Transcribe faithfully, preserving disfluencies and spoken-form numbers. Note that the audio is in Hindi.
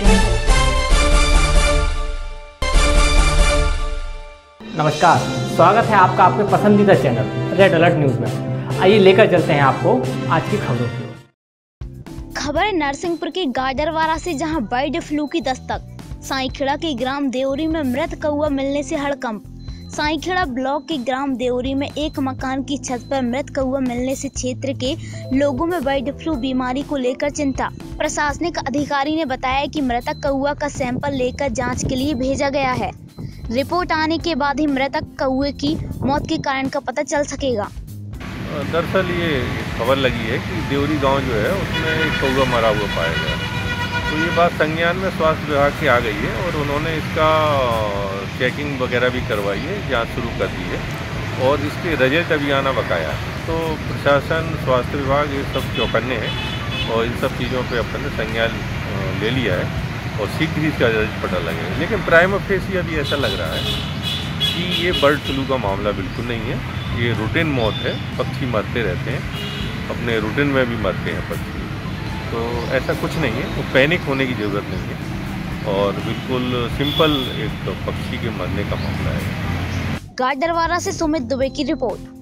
वॉचिंग। नमस्कार, स्वागत है आपका आपके पसंदीदा चैनल रेड अलर्ट न्यूज में। आइए लेकर चलते हैं आपको आज की खबरों की ओर। खबर है नरसिंहपुर के गाडरवारा से, जहां बर्ड फ्लू की दस्तक। साईखेड़ा के ग्राम देवरी में मृत कौवा मिलने से हड़कंप। साईखेड़ा ब्लॉक के ग्राम देवरी में एक मकान की छत पर मृत कौवा मिलने से क्षेत्र के लोगों में बर्ड फ्लू बीमारी को लेकर चिंता। प्रशासनिक अधिकारी ने बताया कि मृतक कौवा का सैंपल लेकर जांच के लिए भेजा गया है। रिपोर्ट आने के बाद ही मृतक कौवे की मौत के कारण का पता चल सकेगा। दरअसल ये खबर लगी है कि देवरी गांव जो है उसमें एक कौवा मरा हुआ पाया गया, तो ये बात संज्ञान में स्वास्थ्य विभाग की आ गई है और उन्होंने इसका चेकिंग वगैरह भी करवाई है, जांच शुरू कर दी है और इसके रिजल्ट अभी आना बकाया है। तो प्रशासन, स्वास्थ्य विभाग ये सब चौकन्ने हैं और इन सब चीज़ों पे अपन ने संज्ञान ले लिया है और शीघ्र ही इसका रिजल्ट पता लगेगा। लेकिन प्राइमा फेसी अभी ऐसा लग रहा है कि ये बर्ड फ्लू का मामला बिल्कुल नहीं है, ये रूटीन मौत है। पक्षी मरते रहते हैं, अपने रूटीन में भी मरते हैं पक्षी, तो ऐसा कुछ नहीं है, तो पैनिक होने की ज़रूरत नहीं है और बिल्कुल सिंपल एक तो पक्षी के मरने का मामला है। गाडरवारा से सुमित दुबे की रिपोर्ट।